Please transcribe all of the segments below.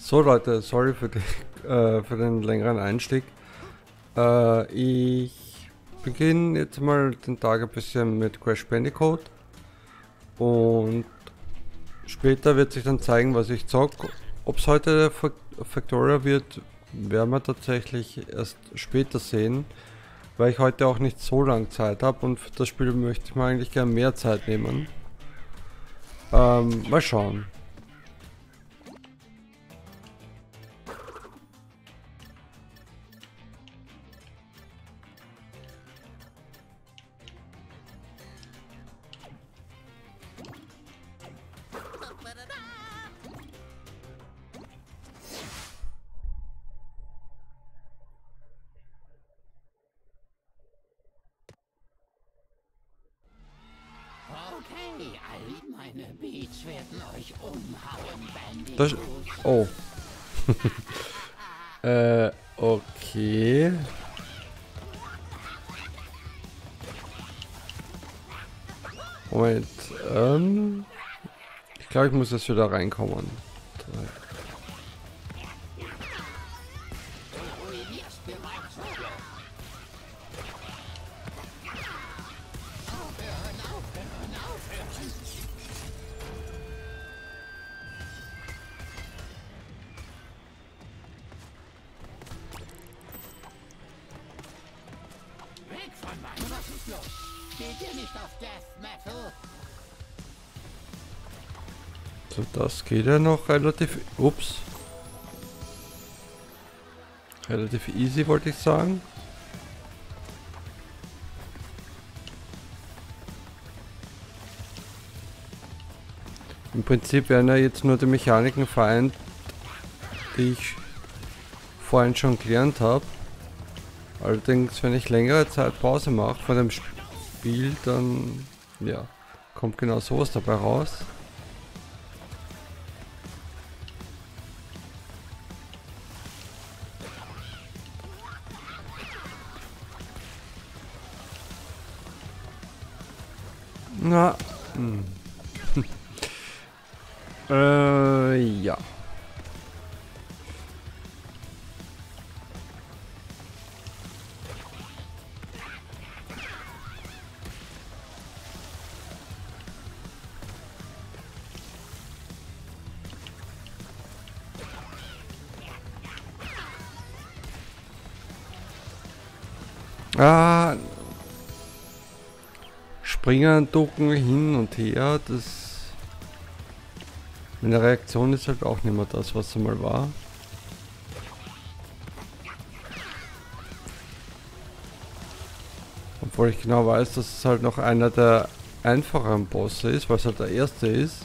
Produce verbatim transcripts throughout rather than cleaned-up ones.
So Leute, sorry für, die, äh, für den längeren Einstieg. Äh, ich beginne jetzt mal den Tag ein bisschen mit Crash Bandicoot und später wird sich dann zeigen, was ich zock. Ob es heute Factorio wird, werden wir tatsächlich erst später sehen, weil ich heute auch nicht so lange Zeit habe und für das Spiel möchte ich mir eigentlich gerne mehr Zeit nehmen. Ähm, mal schauen. Okay, all meine Beats werden euch umhauen, Das, Bandicoot. oh. äh, okay. Moment, ähm. Ich glaube, ich muss jetzt wieder reinkommen. Du ruinierst mir mein Solo. Aufhören, aufhören, aufhören. Weg von meinem, was ist los? Geht ihr nicht auf Death Metal? So, das geht ja noch relativ. Ups. Relativ easy, wollte ich sagen. Im Prinzip werden ja jetzt nur die Mechaniken vereint, die ich vorhin schon gelernt habe. Allerdings, wenn ich längere Zeit Pause mache von dem Spiel, dann ja, kommt genau sowas dabei raus. Na, hm. äh, ja. Ah, springen, ducken, hin und her, das... Meine Reaktion ist halt auch nicht mehr das, was sie mal war. Obwohl ich genau weiß, dass es halt noch einer der einfacheren Bosse ist, weil es halt der erste ist.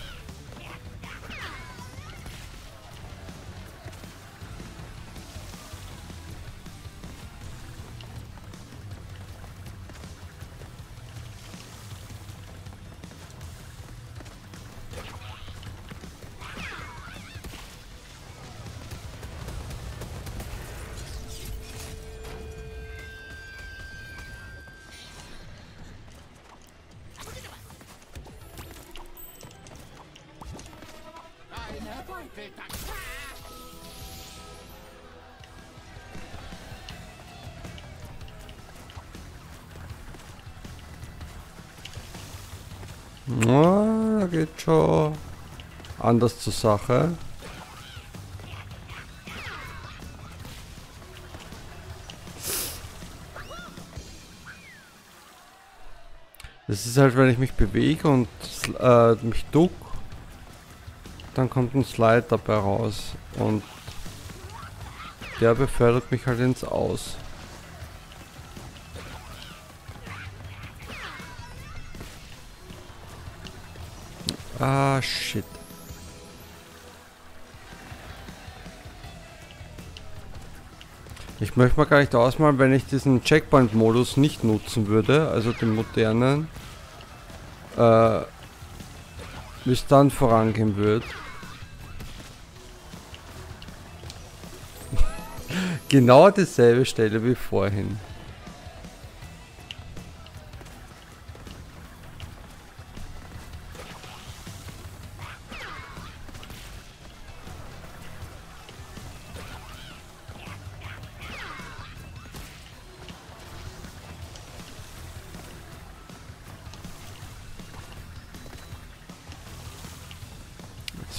Eine Beuteltaxe. Na, da geht schon anders zur Sache. Das ist halt, wenn ich mich bewege und äh, mich duck, dann kommt ein Slide dabei raus und der befördert mich halt ins Aus. Ah, shit. Ich möchte mal gar nicht ausmalen, wenn ich diesen Checkpoint-Modus nicht nutzen würde, also den modernen, äh, wie es dann vorangehen wird. Genau dieselbe Stelle wie vorhin.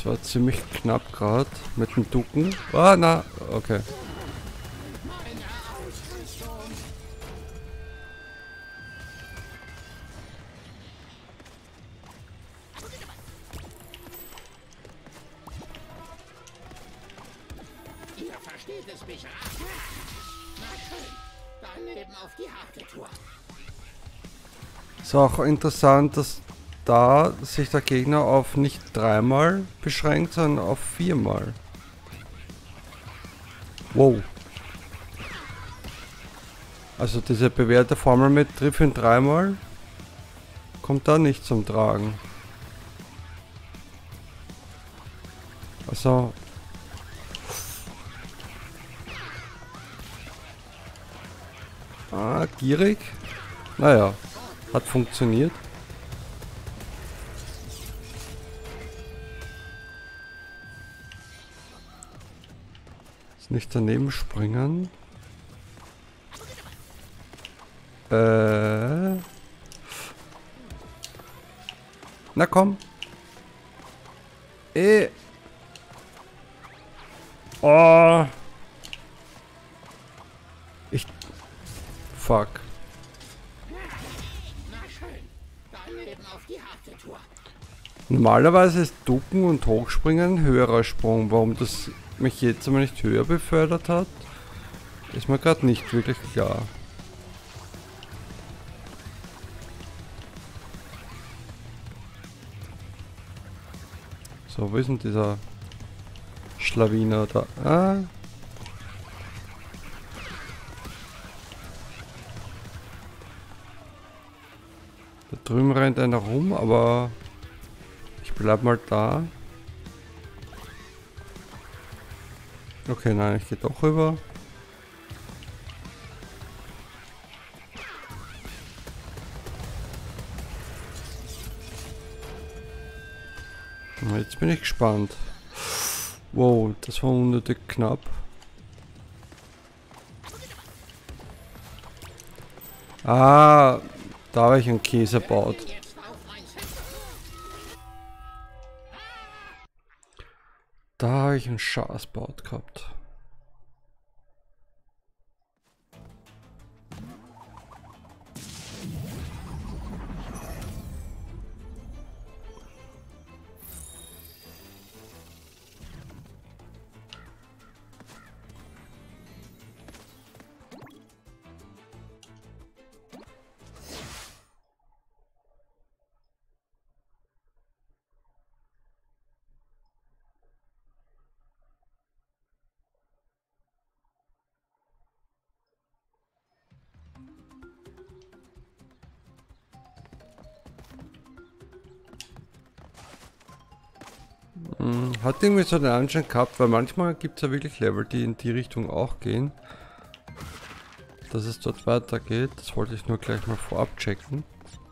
Das war ziemlich knapp gerade mit dem Ducken. Ah, na, okay. Ihr versteht es mich. Na schön. Dann eben auf die harte Tour. Ist auch interessant, dass da sich der Gegner auf nicht dreimal beschränkt, sondern auf viermal. Wow. Also diese bewährte Formel mit Triff in dreimal kommt da nicht zum Tragen. Also ah, gierig. Naja, hat funktioniert. Nicht daneben springen. Äh. Na komm. Eh. Oh. Ich. Fuck. Na schön. Dann eben auf die harte Tour. Normalerweise ist Ducken und Hochspringen ein höherer Sprung. Warum das mich jetzt aber nicht höher befördert hat, ist mir gerade nicht wirklich klar. So, wo ist denn dieser Schlawiner da? Ah. Da drüben rennt einer rum, aber ich bleib mal da. Okay, nein, ich gehe doch rüber. Jetzt bin ich gespannt. Wow, das war unnötig knapp. Ah, da habe ich einen Käse gebaut. Da habe ich einen Schaß gebaut gehabt. Hat irgendwie so den Anschein gehabt, weil manchmal gibt es ja wirklich Level, die in die Richtung auch gehen. Dass es dort weitergeht, das wollte ich nur gleich mal vorab checken.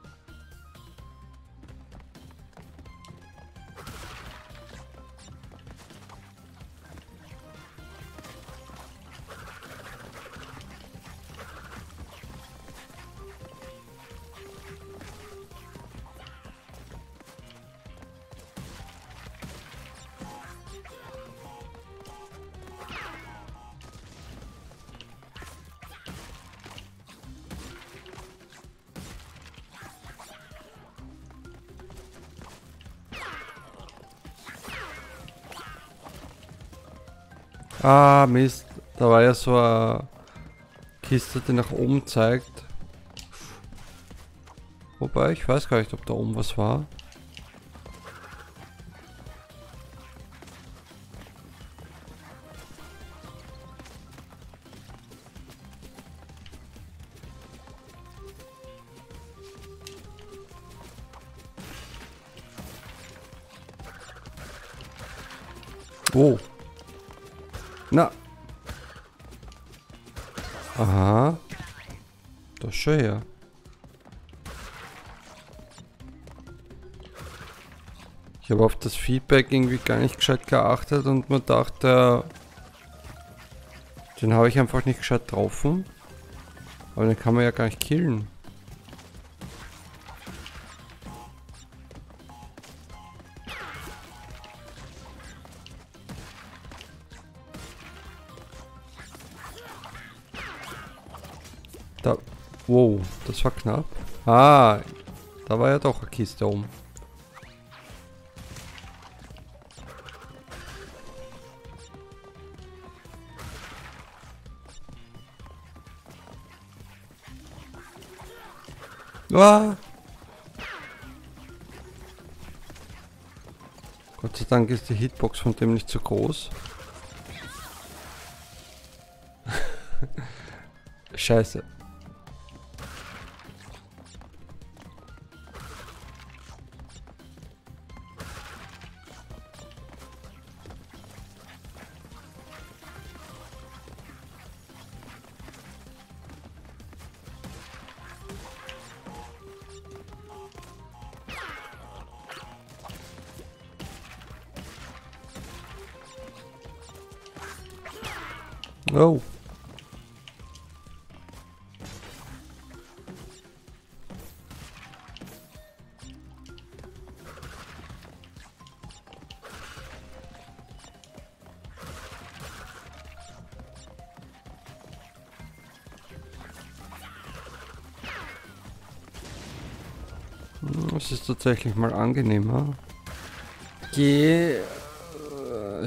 Ah, Mist. Da war ja so eine Kiste, die nach oben zeigt. Wobei, ich weiß gar nicht, ob da oben was war. Oh. Na. Aha. Das ist schon her. Ich habe auf das Feedback irgendwie gar nicht gescheit geachtet und man dachte, den habe ich einfach nicht gescheit getroffen. Aber den kann man ja gar nicht killen. Da. Wow, das war knapp. Ah, da war ja doch eine Kiste oben. Ah. Gott sei Dank ist die Hitbox von dem nicht so groß. Scheiße. Oh. Es ist tatsächlich mal angenehmer. Geh. Äh,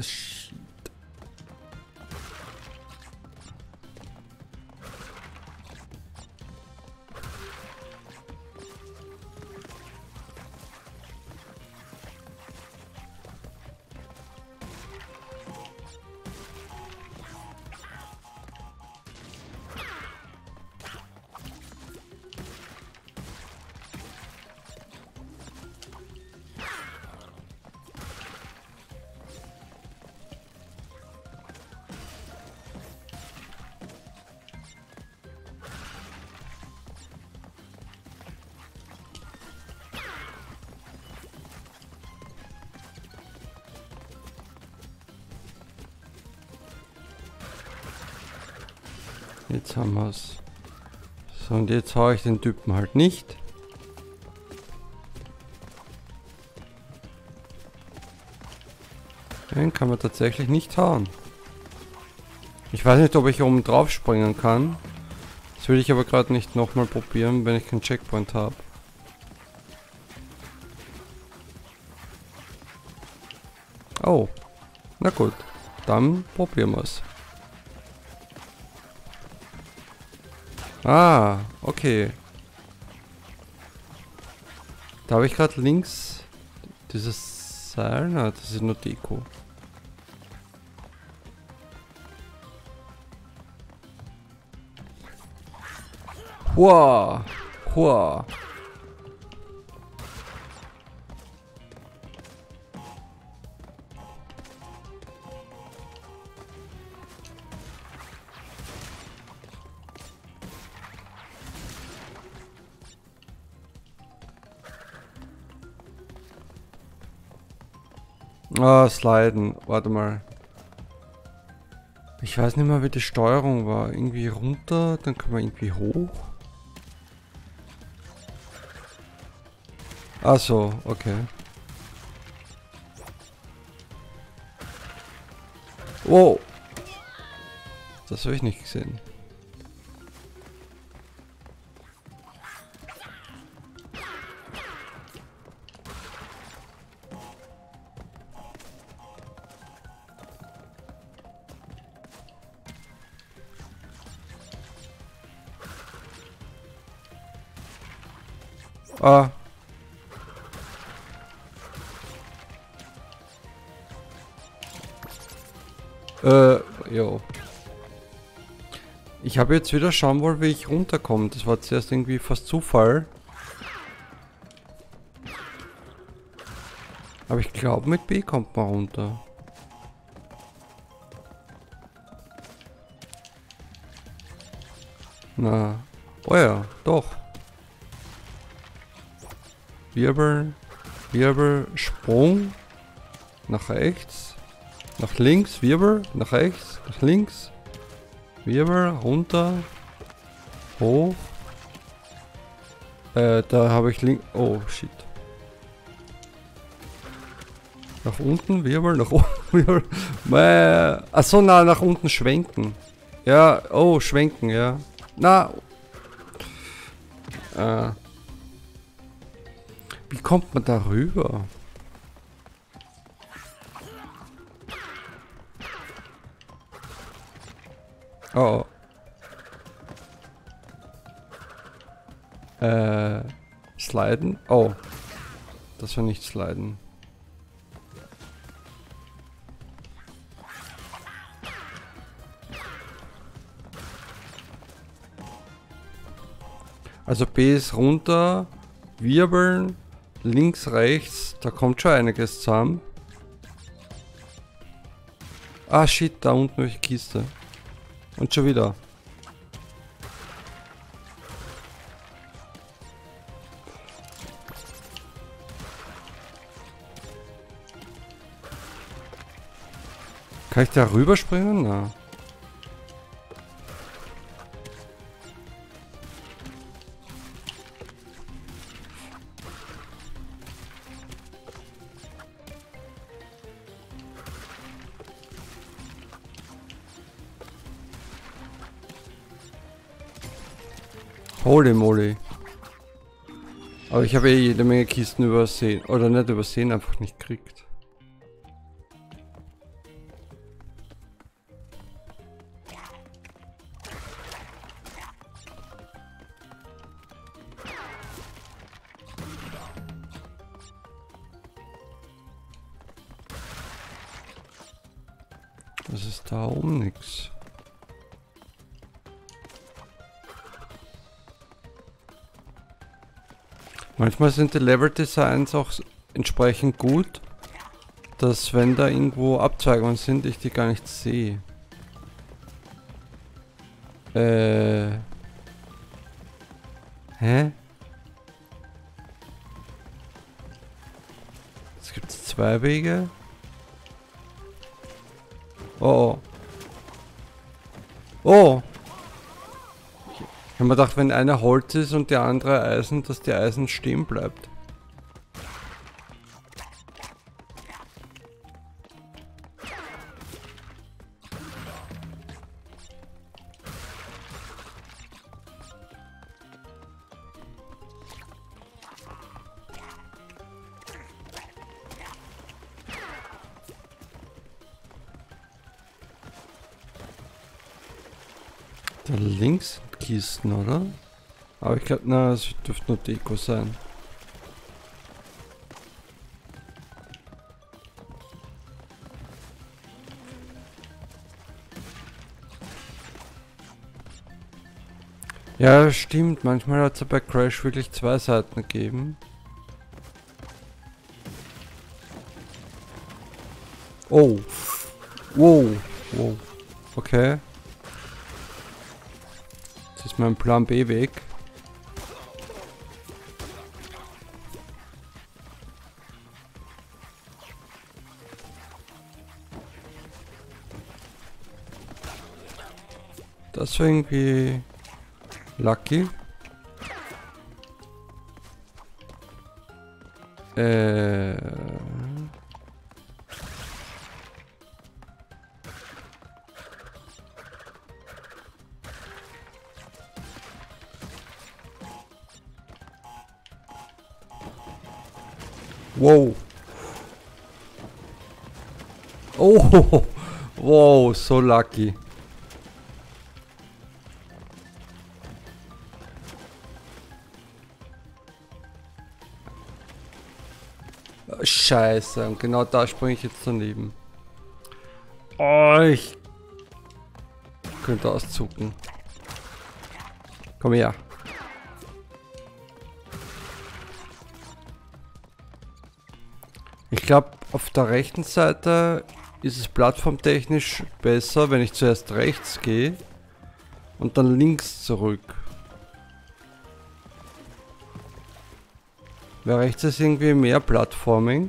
Jetzt haben wir es. So, und jetzt haue ich den Typen halt nicht. Den kann man tatsächlich nicht hauen. Ich weiß nicht, ob ich oben drauf springen kann. Das will ich aber gerade nicht nochmal probieren, wenn ich keinen Checkpoint habe. Oh, na gut. Dann probieren wir es. Ah, okay. Da habe ich gerade links dieses Seil. Na, das ist nur Deko. Hua! Hua! Ah, sliden. Warte mal. Ich weiß nicht mehr, wie die Steuerung war. Irgendwie runter, dann kann man irgendwie hoch. Ach so, okay. Oh! Das habe ich nicht gesehen. Ah. Äh, jo. Ich habe jetzt wieder schauen wollen, wie ich runterkomme. Das war zuerst irgendwie fast Zufall. Aber ich glaube, mit B kommt man runter. Na. Oh ja, doch. Wirbel, Wirbel, Sprung, nach rechts, nach links, Wirbel, nach rechts, nach links, Wirbel, runter, hoch. Äh, da habe ich links, oh shit. Nach unten, Wirbel, nach oben, Wirbel. Achso, na, nach unten schwenken. Ja, oh, schwenken, ja. Na, Äh, wie kommt man da rüber? Oh. Äh, sliden? Oh. Das war nicht sliden. Also B ist runter, wirbeln, links, rechts, da kommt schon einiges zusammen. Ah shit, da unten welche Kiste. Und schon wieder. Kann ich da rüberspringen? Na. Holy moly. Aber ich habe eh jede Menge Kisten übersehen. Oder nicht übersehen, einfach nicht gekriegt. Das ist da oben nix. Manchmal sind die Level-Designs auch entsprechend gut, dass wenn da irgendwo Abzweigungen sind, ich die gar nicht sehe. Äh. Hä? Es gibt zwei Wege. Oh. Oh. Ich habe mir gedacht, wenn einer Holz ist und der andere Eisen, dass die Eisen stehen bleibt. Da links sind Kisten, oder? Aber ich glaube, na, es dürfte nur Deko sein. Ja, stimmt. Manchmal hat es ja bei Crash wirklich zwei Seiten gegeben. Oh. Wow. Wow. Okay. Das ist mein Plan B-Weg. Das war irgendwie lucky. Äh. Wow. Oh, wow, so lucky. Scheiße, und genau da springe ich jetzt daneben. Oh, ich könnte auszucken. Komm her. Ich glaube, auf der rechten Seite ist es plattformtechnisch besser, wenn ich zuerst rechts gehe und dann links zurück. Weil rechts ist irgendwie mehr Plattforming.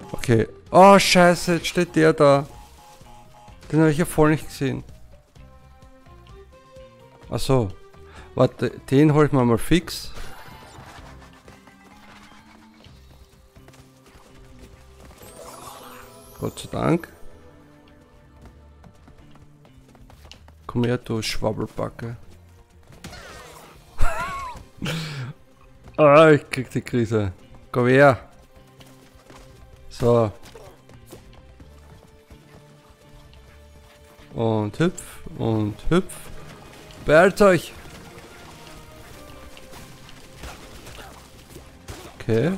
Okay. Oh, scheiße, jetzt steht der da. Den habe ich ja voll nicht gesehen. Ach so. Warte, den hol ich mal mal fix. Gott sei Dank. Komm her, du Schwabbelbacke. Ah, ich krieg die Krise. Komm her. So. Und hüpf und hüpf. Beeilt euch. Okay.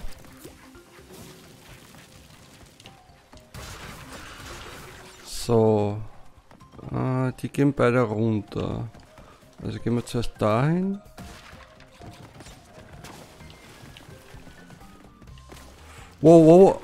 So. Ah, die gehen beide runter. Also gehen wir zuerst dahin. Wow, wow.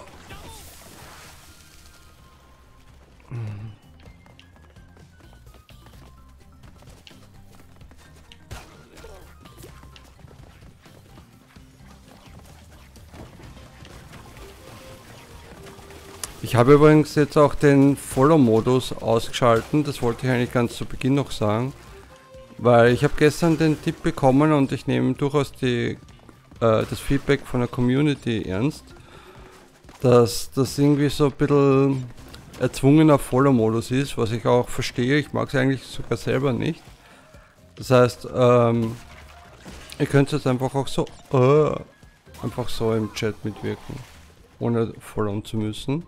Ich habe übrigens jetzt auch den Follow-Modus ausgeschalten, das wollte ich eigentlich ganz zu Beginn noch sagen, weil ich habe gestern den Tipp bekommen und ich nehme durchaus die, äh, das Feedback von der Community ernst, dass das irgendwie so ein bisschen erzwungener Follow-Modus ist, was ich auch verstehe, ich mag es eigentlich sogar selber nicht. Das heißt, ähm, ihr könnt jetzt einfach auch so, äh, einfach so im Chat mitwirken, ohne followen zu müssen.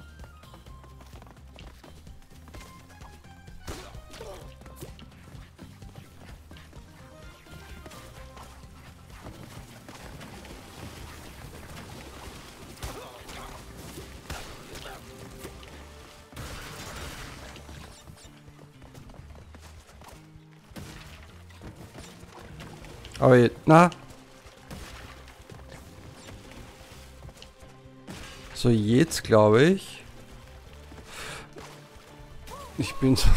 Aber jetzt, na. So, jetzt glaube ich. Ich bin so.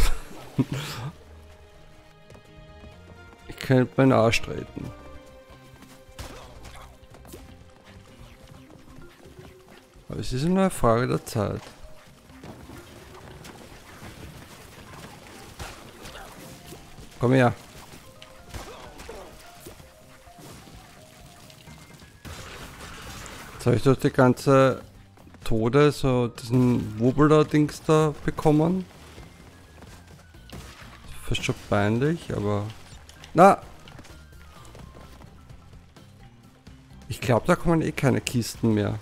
Ich könnte meinen Arsch treten. Aber es ist nur eine Frage der Zeit. Komm her. Jetzt habe ich durch die ganze Tode so diesen Wobbler-Dings da bekommen. Fast schon peinlich, aber... Na! Ich glaube, da kommen eh keine Kisten mehr.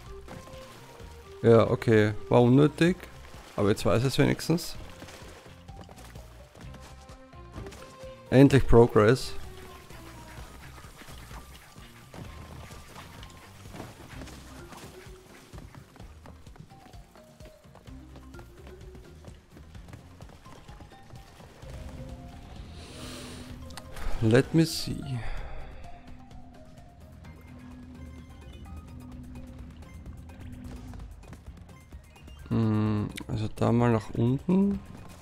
Ja, okay. War unnötig. Aber jetzt weiß ich es wenigstens. Endlich Progress. Let me see. Hm, also da mal nach unten.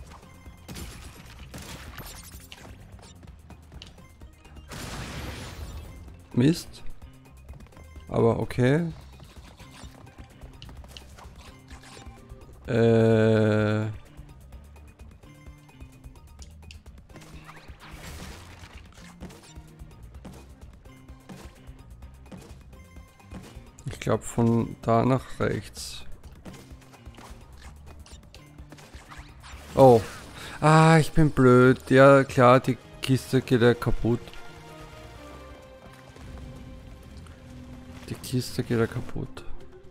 Mist. Aber okay. Äh... Ich glaube von da nach rechts. Oh. Ah, ich bin blöd. Ja klar, die Kiste geht ja kaputt. Die Kiste geht ja kaputt.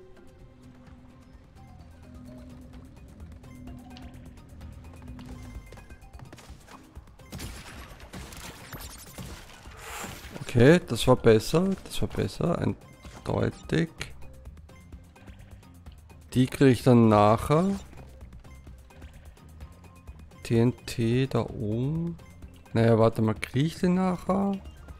Okay, das war besser. Das war besser. Eindeutig. Die kriege ich dann nachher. T N T da oben. Naja, warte mal, kriege ich den nachher?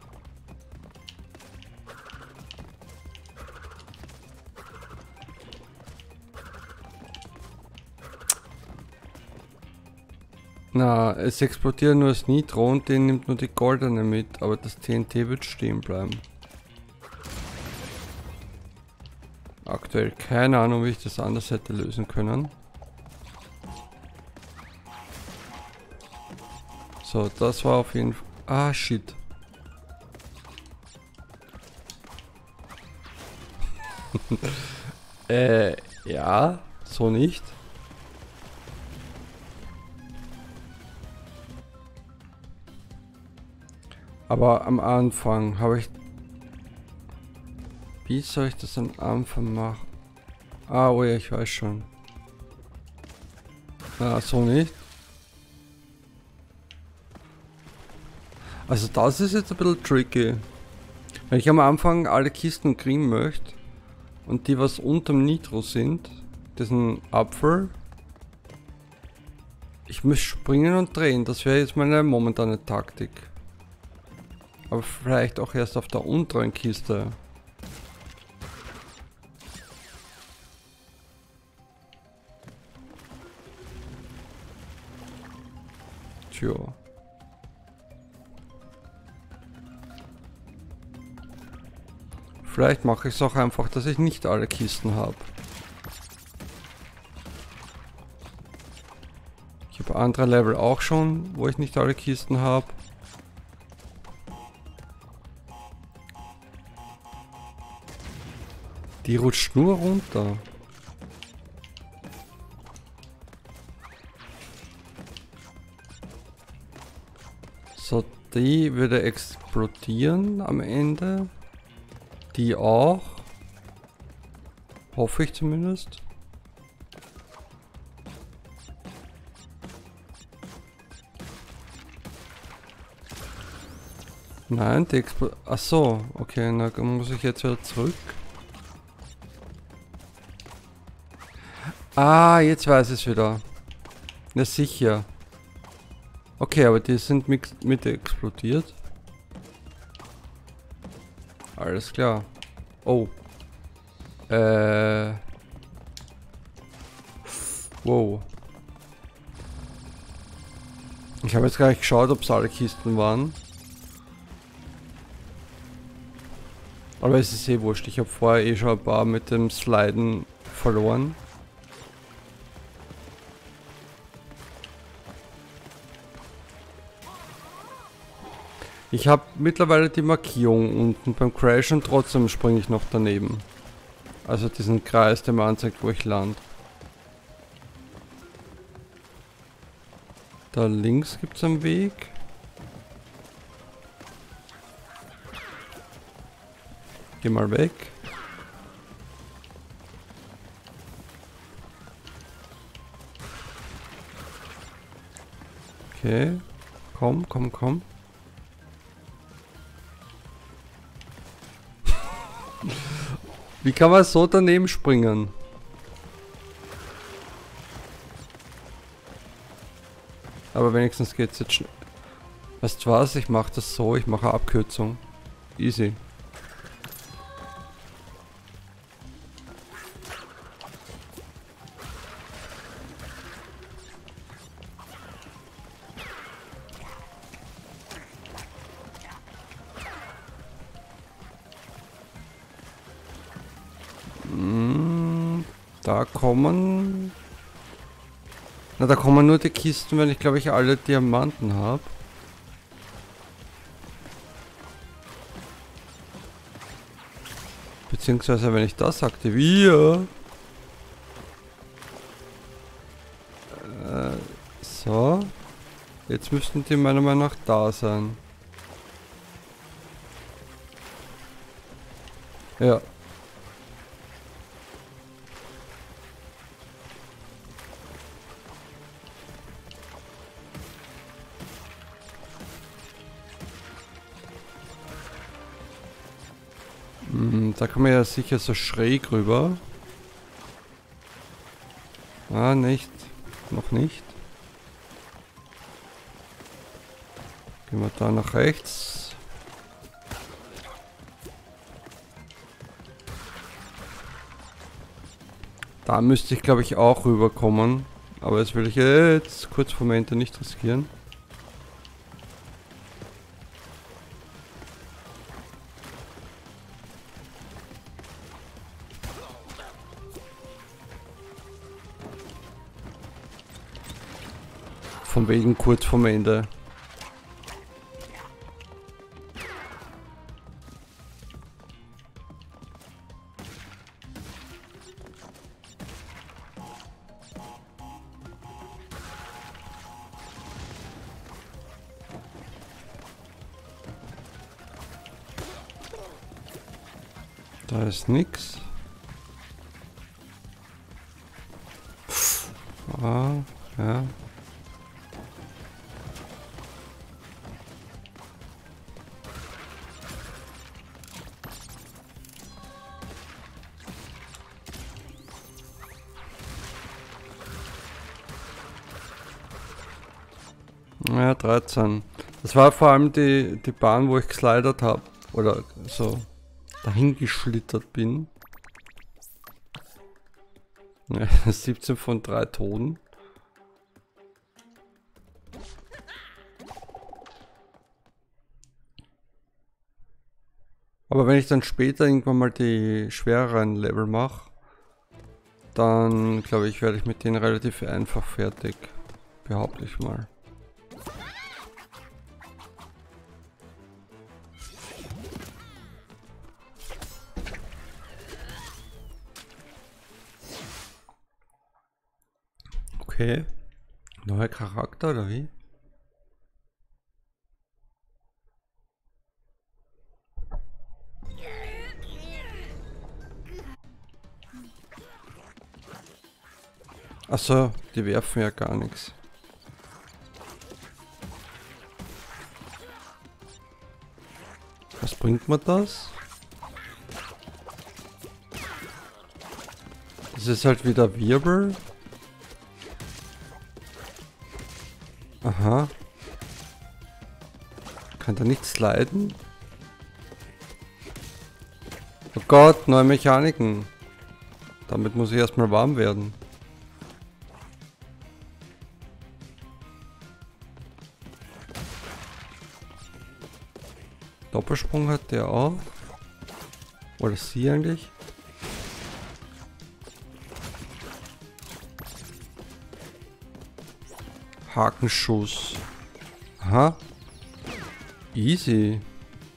Na, es explodiert nur das Nitro und den nimmt nur die goldene mit, aber das T N T wird stehen bleiben. aktuell keine Ahnung, wie ich das anders hätte lösen können. So, das war auf jeden Fall... Ah, shit. äh, ja, so nicht. Aber am Anfang habe ich... Wie soll ich das am Anfang machen? Ah, oh ja, ich weiß schon. Ah, so nicht. Also das ist jetzt ein bisschen tricky. Wenn ich am Anfang alle Kisten kriegen möchte und die was unterm Nitro sind, diesen Apfel, ich muss springen und drehen, das wäre jetzt meine momentane Taktik. Aber vielleicht auch erst auf der unteren Kiste. Tja. Vielleicht mache ich es auch einfach, dass ich nicht alle Kisten habe. Ich habe andere Level auch schon, wo ich nicht alle Kisten habe. Die rutscht nur runter. So, die würde explodieren am Ende. Die auch. Hoffe ich zumindest. Nein, die explodiert. Ach so, okay, na, dann muss ich jetzt wieder zurück. Ah, jetzt weiß ich es wieder. Na sicher. Okay, aber die sind mit, mit explodiert. Alles klar. Oh. Äh. Wow. Ich habe jetzt gar nicht geschaut, ob es alle Kisten waren. Aber es ist eh wurscht. Ich habe vorher eh schon ein paar mit dem Sliden verloren. Ich habe mittlerweile die Markierung unten beim Crash und trotzdem springe ich noch daneben. Also diesen Kreis, der mir anzeigt, wo ich lande. Da links gibt es einen Weg. Geh mal weg. Okay. Komm, komm, komm. Wie kann man so daneben springen? Aber wenigstens geht's jetzt schnell. Weißt du was? Ich mache das so, ich mache eine Abkürzung. Easy. Da kommen... Na, da kommen nur die Kisten, wenn ich glaube ich alle Diamanten habe. Beziehungsweise wenn ich das aktiviere. Äh, so. Jetzt müssten die meiner Meinung nach da sein. Ja. Da kann man ja sicher so schräg rüber. Ah, nicht. Noch nicht. Gehen wir da nach rechts. Da müsste ich glaube ich auch rüberkommen. Aber das will ich jetzt kurz vor Ende nicht riskieren. Von wegen kurz vorm Ende. Da ist nix. Ah, ja. Ja, dreizehn. Das war vor allem die, die Bahn, wo ich geslidert habe. Oder so dahin geschlittert bin. Ja, siebzehn von drei Toten. Aber wenn ich dann später irgendwann mal die schwereren Level mache, dann glaube ich, werde ich mit denen relativ einfach fertig. Behaupte ich mal. Okay. Neuer Charakter oder wie? Achso, die werfen ja gar nichts. Was bringt mir das? Das ist halt wieder Wirbel. Aha. Kann da nicht sliden? Oh Gott, neue Mechaniken. Damit muss ich erstmal warm werden. Doppelsprung hat der auch. Oder sie eigentlich. Hakenschuss. Aha. Easy.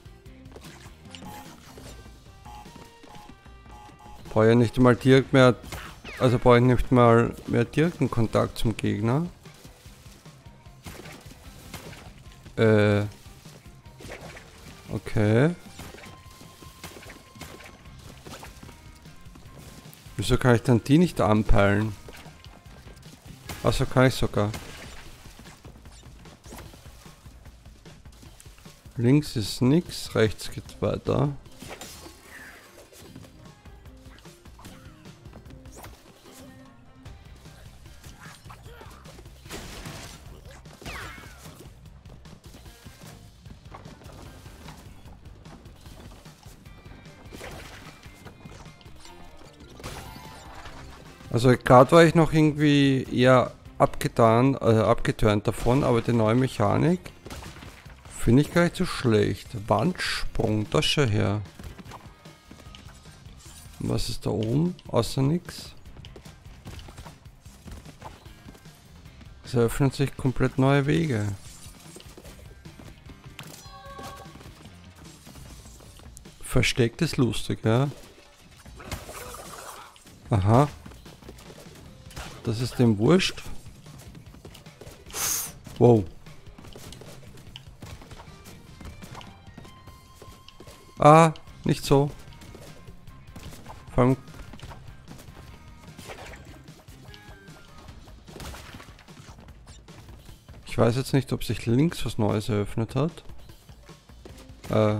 Brauche ja nicht mal direkt mehr, also brauche ich nicht mal mehr direkten Kontakt zum Gegner. Äh. Okay. Wieso kann ich dann die nicht anpeilen? Also kann ich sogar. Links ist nix, rechts geht's weiter. Also gerade war ich noch irgendwie eher abgetan, äh, abgeturnt davon, aber die neue Mechanik finde ich gar nicht so schlecht. Wandsprung, das schon her. Und was ist da oben? Außer nix. Es eröffnen sich komplett neue Wege. Versteckt ist lustig, ja. Aha. Das ist dem wurscht. Wow. Ah, nicht so. Vor allem ich weiß jetzt nicht, ob sich links was Neues eröffnet hat. Äh.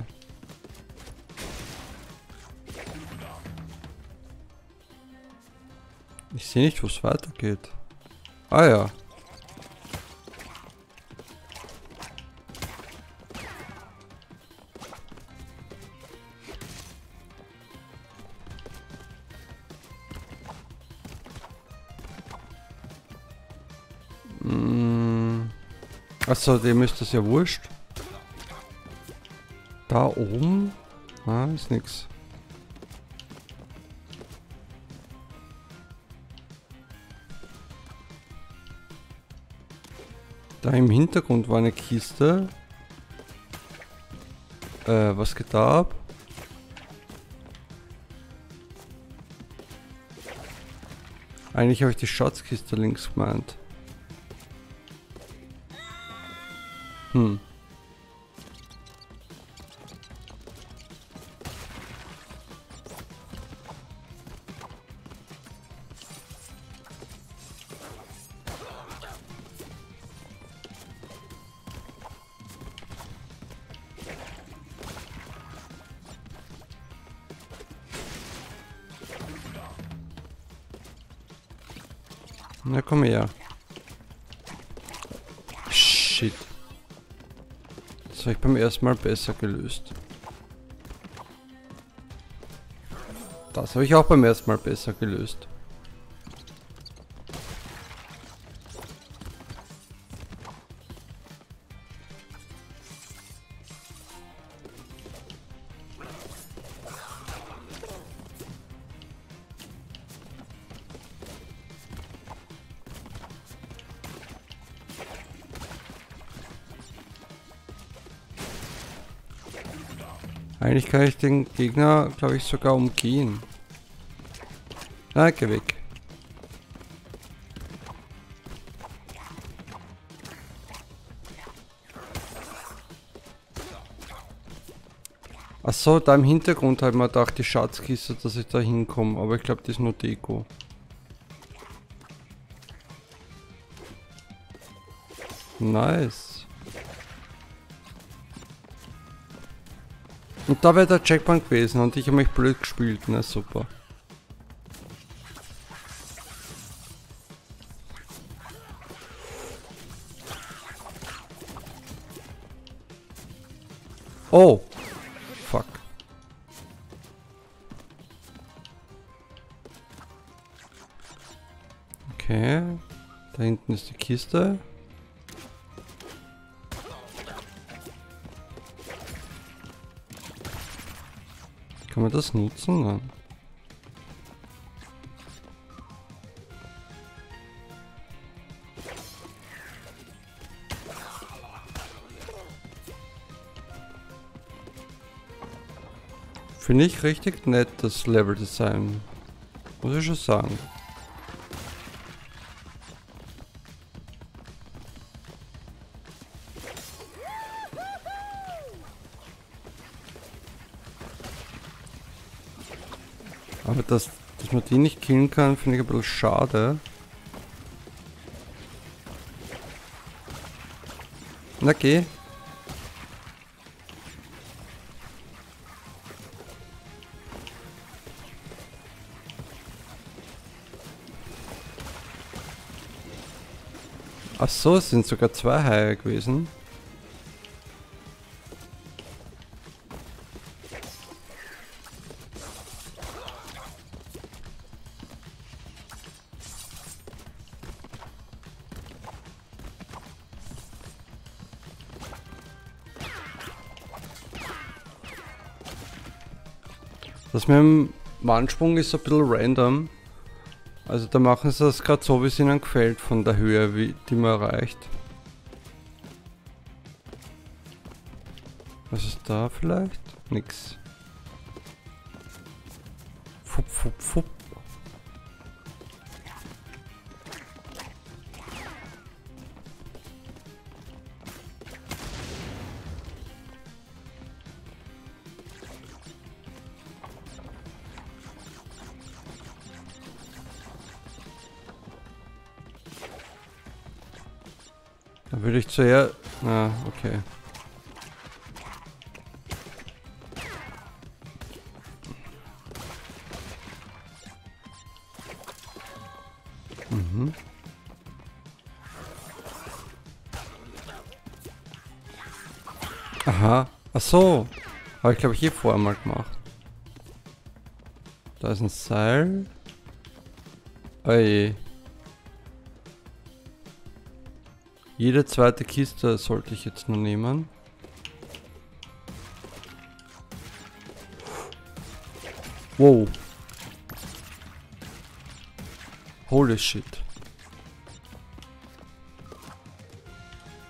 Ich sehe nicht, wo es weitergeht. Ah ja. Hm. Achso, dem ist das ja wurscht. Da oben? Ah, ist nix. Da im Hintergrund war eine Kiste. Äh, was geht da ab? Eigentlich habe ich die Schatzkiste links gemeint. Hm. Na komm her. Shit. Das habe ich beim ersten Mal besser gelöst. Das habe ich auch beim ersten Mal besser gelöst. Eigentlich kann ich den Gegner, glaube ich, sogar umgehen. Ah, geh weg. Achso, da im Hintergrund hat man gedacht, die Schatzkiste, dass ich da hinkomme. Aber ich glaube, das ist nur Deko. Nice. Und da wäre der Checkpoint gewesen und ich habe mich blöd gespielt. Na super. Oh. Fuck. Okay. Da hinten ist die Kiste. Kann man das nutzen? Nein. Finde ich richtig nett, das Level-Design. Muss ich schon sagen. Aber dass, dass man die nicht killen kann, finde ich ein bisschen schade. Na geh. Ach so, es sind sogar zwei Haie gewesen. Das mit dem Wandsprung ist ein bisschen random. Also da machen sie das gerade so, wie es ihnen gefällt, von der Höhe, wie, die man erreicht. Was ist da vielleicht? Nix. Fupp, fupp, fupp. Da würde ich zuerst... Ah, okay. Mhm. Aha. Ach so. Habe ich glaube ich hier vorher mal gemacht. Da ist ein Seil. Oje. Jede zweite Kiste sollte ich jetzt nur nehmen. Wow. Holy shit.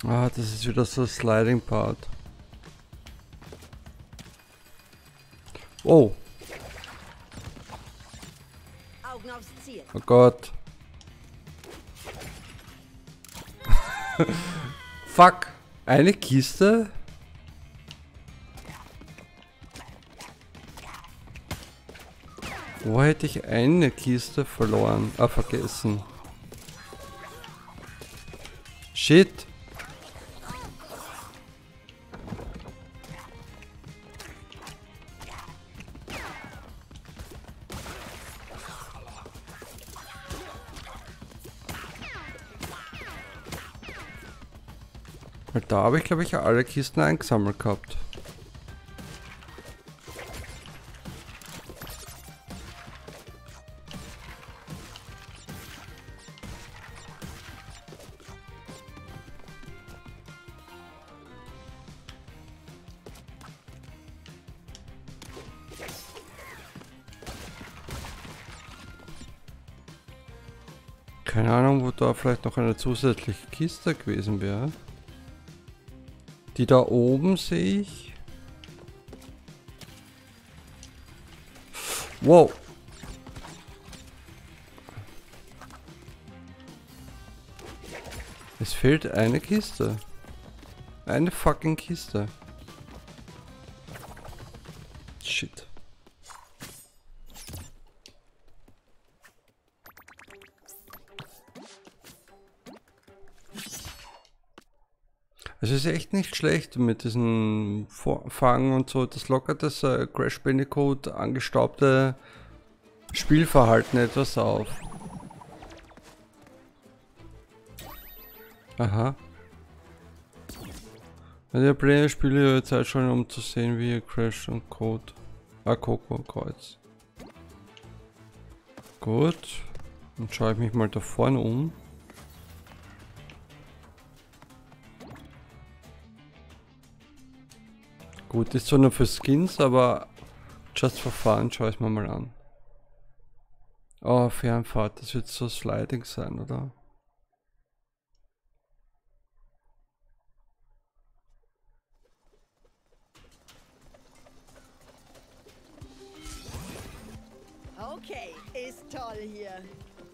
Ah, das ist wieder so Sliding Part. Oh. Augen aufs Ziel. Oh Gott. Fuck. Eine Kiste? Wo hätte ich eine Kiste verloren? Ah, vergessen. Shit. Weil da habe ich, glaube ich, alle Kisten eingesammelt gehabt. Keine Ahnung, wo da vielleicht noch eine zusätzliche Kiste gewesen wäre. Die da oben sehe ich. Wow. Es fehlt eine Kiste. Eine fucking Kiste. Shit. Es ist echt nicht schlecht mit diesen Fangen und so. Das lockert das äh, Crash Bandicoot angestaubte Spielverhalten etwas auf. Aha. Der Player spiele ja jetzt halt schon, um zu sehen, wie ihr Crash und Code. Ah, Coco Kreuz. Gut. Dann schaue ich mich mal da vorne um. Gut, ist zwar nur für Skins, aber just for fun schaue ich mir mal an. Oh, Fernfahrt, das wird so sliding sein, oder? Okay, ist toll hier.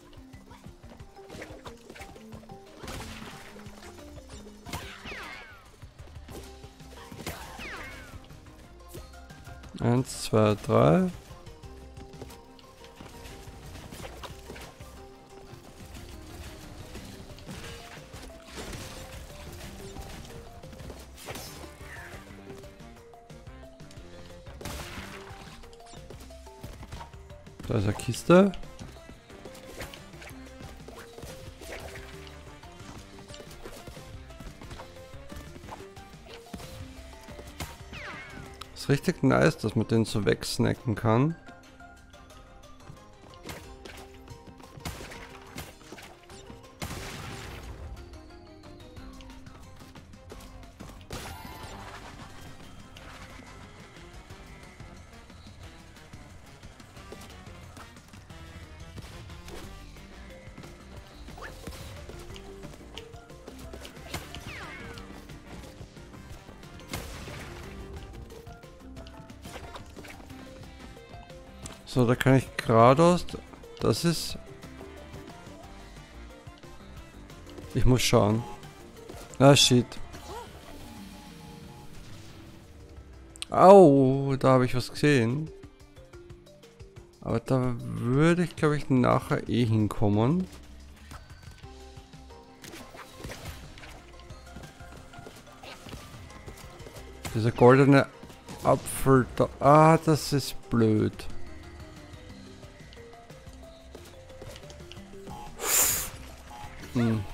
Eins, zwei, drei. Da ist eine Kiste. Ist richtig nice, dass man den so wegsnacken kann. So, da kann ich geradeaus. Das ist. Ich muss schauen. Ah, shit. Au, da habe ich was gesehen. Aber da würde ich, glaube ich, nachher eh hinkommen. Dieser goldene Apfel da. Ah, das ist blöd. Hm.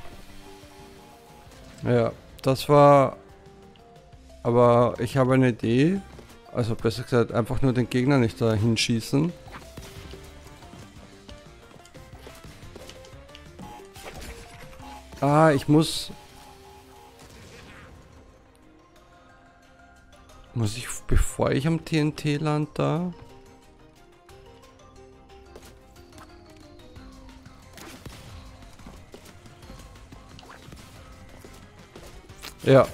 Ja, das war. Aber ich habe eine Idee. Also besser gesagt, einfach nur den Gegner nicht da hinschießen. Ah, ich muss. Muss ich, bevor ich am T N T land da? Ja.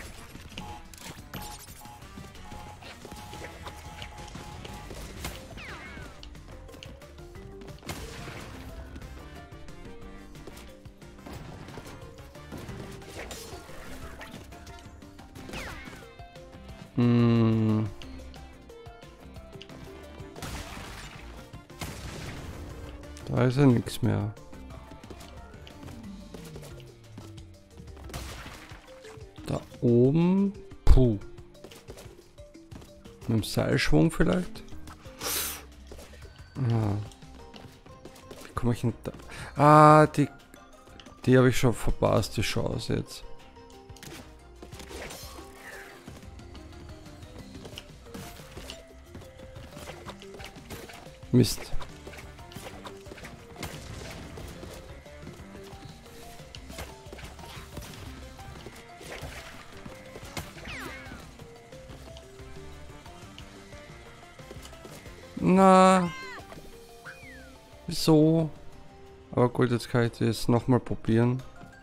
Hm. Da ist ja nichts mehr. Da oben. Puh. Mit dem Seilschwung vielleicht? Ah. Wie komme ich denn da? Ah, die. Die habe ich schon verpasst, die Chance jetzt. Mist. Na. Wieso? Aber gut, jetzt kann ich das nochmal probieren.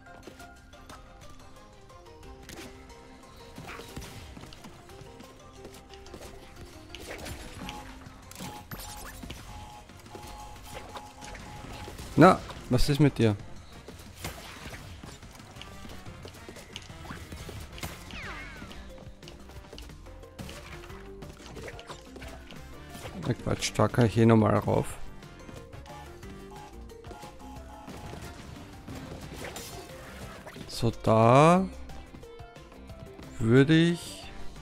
Na, was ist mit dir? Na Quatsch, da kann ich eh nochmal rauf. So, da würde ich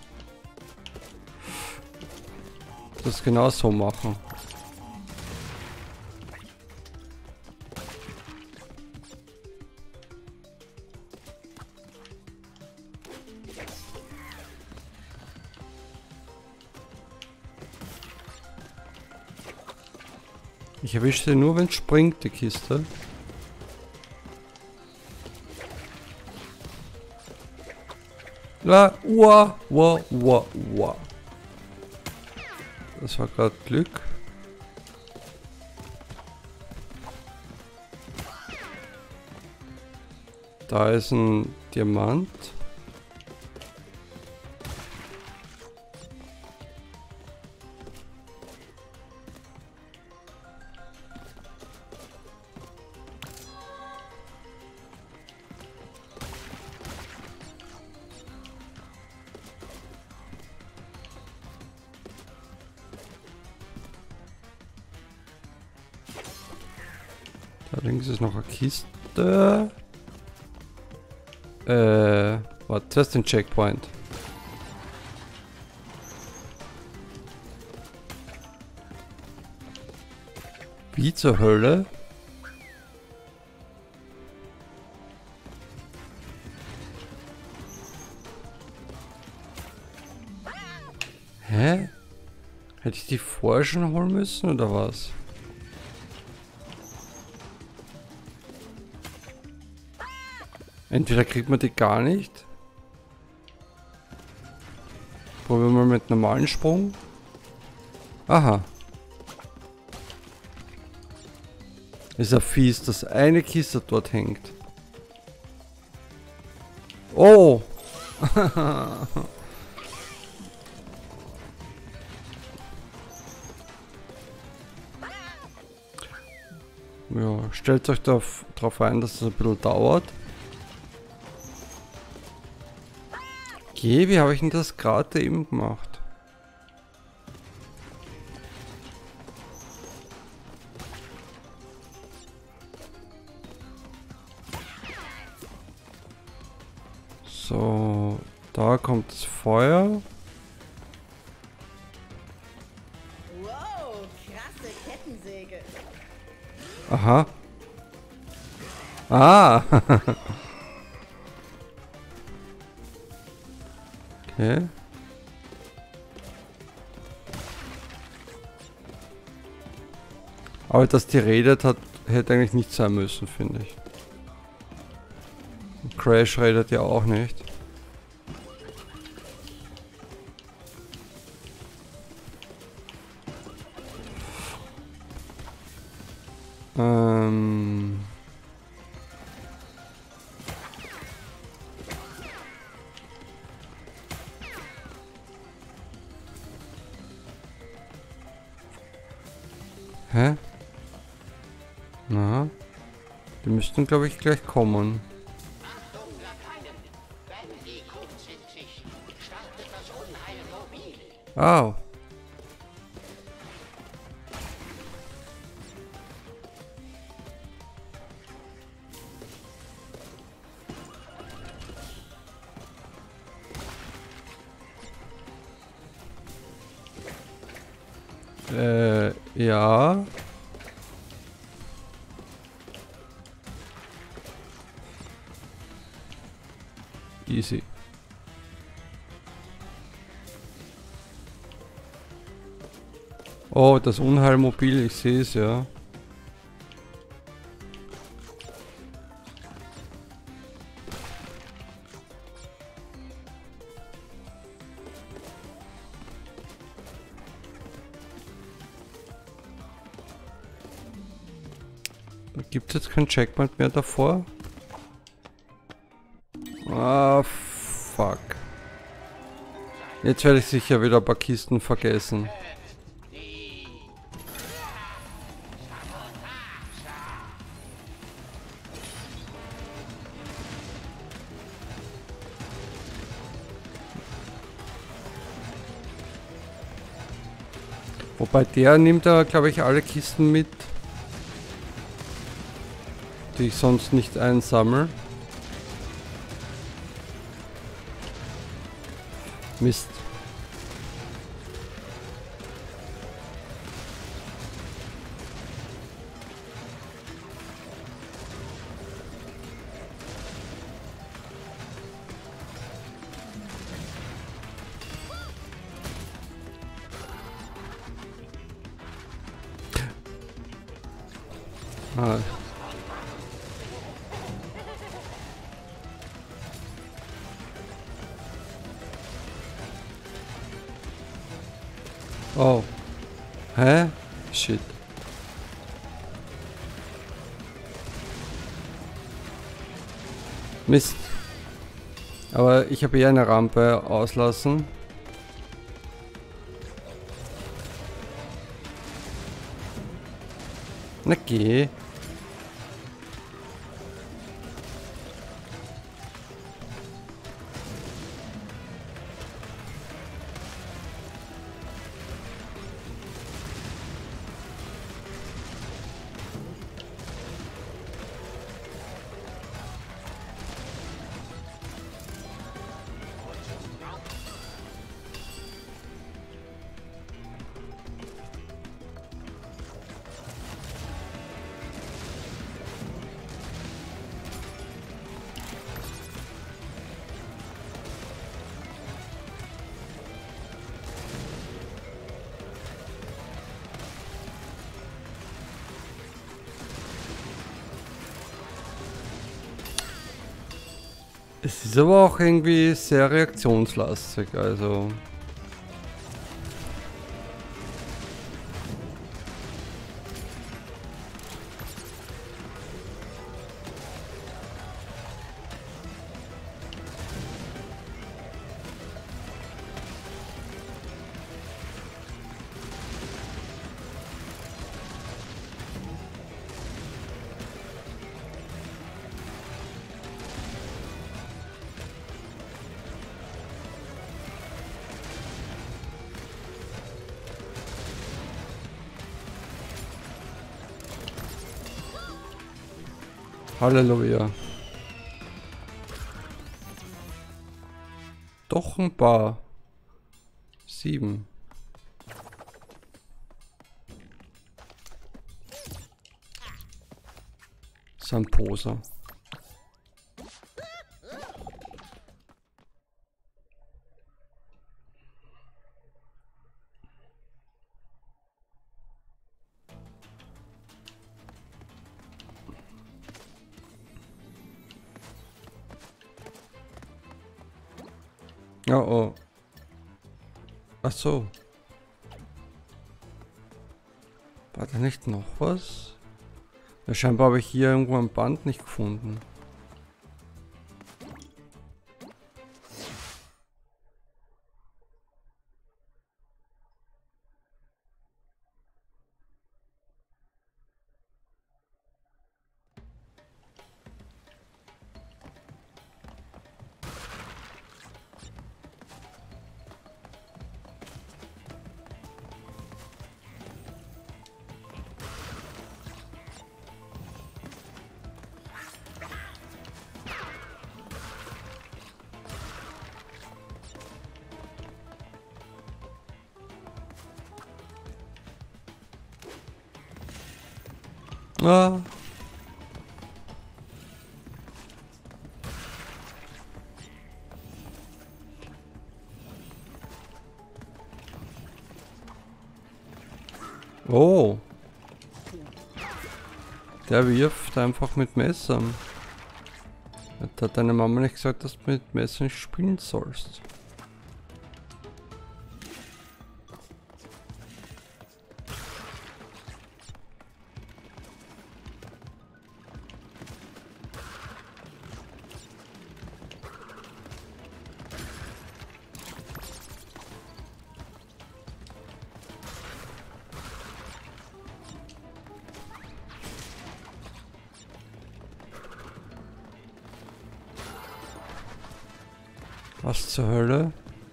das genau so machen. Ich erwische sie nur, wenn es springt, die Kiste. La, uah, uah, uah, uah. Das war gerade Glück. Da ist ein Diamant. Da links ist noch eine Kiste. Äh, warte, das ist den Checkpoint. Wie zur Hölle? Hä? Hätte ich die vorher schon holen müssen oder was? Entweder kriegt man die gar nicht. Probieren wir mal mit normalen Sprung. Aha. Ist ja fies, dass eine Kiste dort hängt. Oh! Ja, stellt euch darauf ein, dass es ein bisschen dauert. Okay, wie habe ich denn das gerade eben gemacht? So, da kommt das Feuer. Wow, krasse Kettensäge. Aha. Ah. Okay. Aber dass die redet hat, hätte eigentlich nicht sein müssen, finde ich. Und Crash redet ja auch nicht. Ähm... Hä? Na? Die müssten, glaube ich, gleich kommen. Achtung, Lakaien! Wenn die Kunden sich, startet das Unheil mobil. Au. Äh, ja. Easy. Oh, das Unheilmobil, ich sehe es ja. Gibt es jetzt kein Checkpoint mehr davor? Ah, fuck. Jetzt werde ich sicher wieder ein paar Kisten vergessen. Wobei der nimmt da, glaube ich, alle Kisten mit, die ich sonst nicht einsammle. Mist. Ah. Oh. Hä? Shit. Mist. Aber ich habe eh eine Rampe auslassen. Na geh. Es ist aber auch irgendwie sehr reaktionslastig, also. Halleluja. Doch ein paar. Sieben. Samposa. Oh oh. Ach so. War da nicht noch was? Ja, scheinbar habe ich hier irgendwo ein Band nicht gefunden. Ah. Oh. Der wirft einfach mit Messern. Jetzt hat deine Mama nicht gesagt, dass du mit Messern nicht spielen sollst. Was zur Hölle?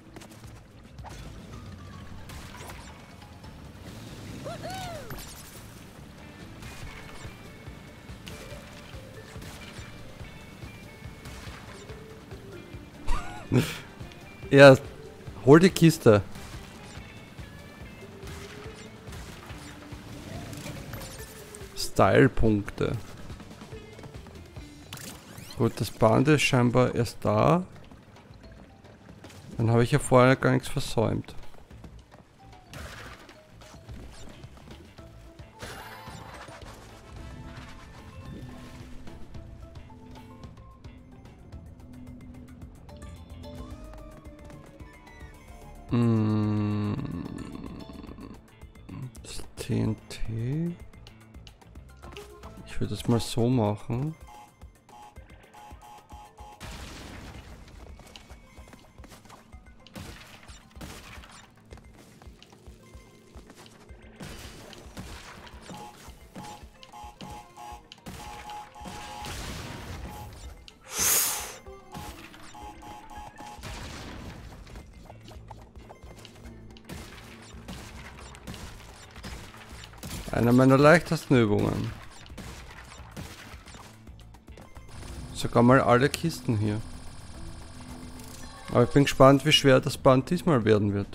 Ja, hol die Kiste. Style-Punkte. Gut, das Band ist scheinbar erst da. Dann habe ich ja vorher gar nichts versäumt. Mm. Das T N T. Ich würde das mal so machen. Eine meiner leichtesten Übungen. Sogar mal alle Kisten hier. Aber ich bin gespannt, wie schwer das Band diesmal werden wird.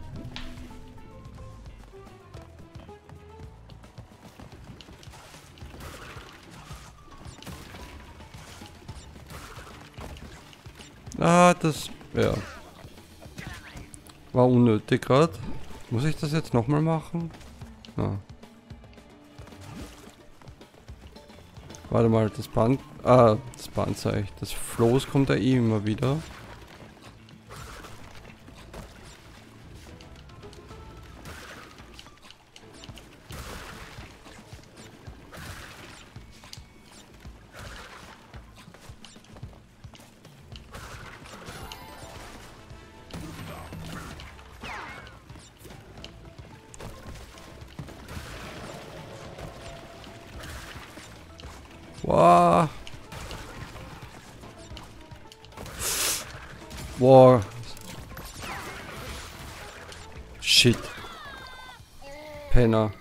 Ah, das... ja. War unnötig gerade. Muss ich das jetzt nochmal machen? Ja. Warte mal, das Band... Ah, das Band sag ich. Das Floß kommt ja eh immer wieder. Wow. Wow. Shit. Penner.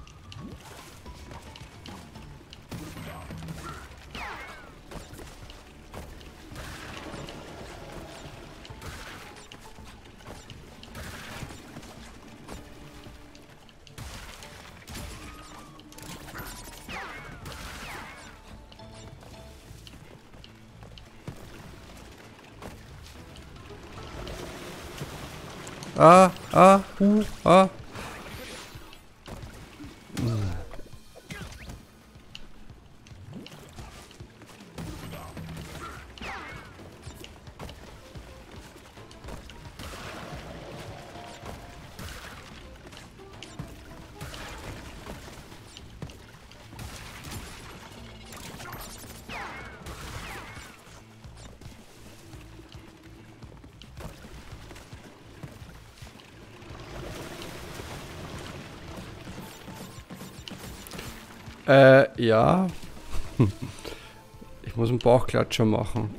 Ah, ah, uh, ah. Äh, ja. Ich muss einen Bauchklatscher machen.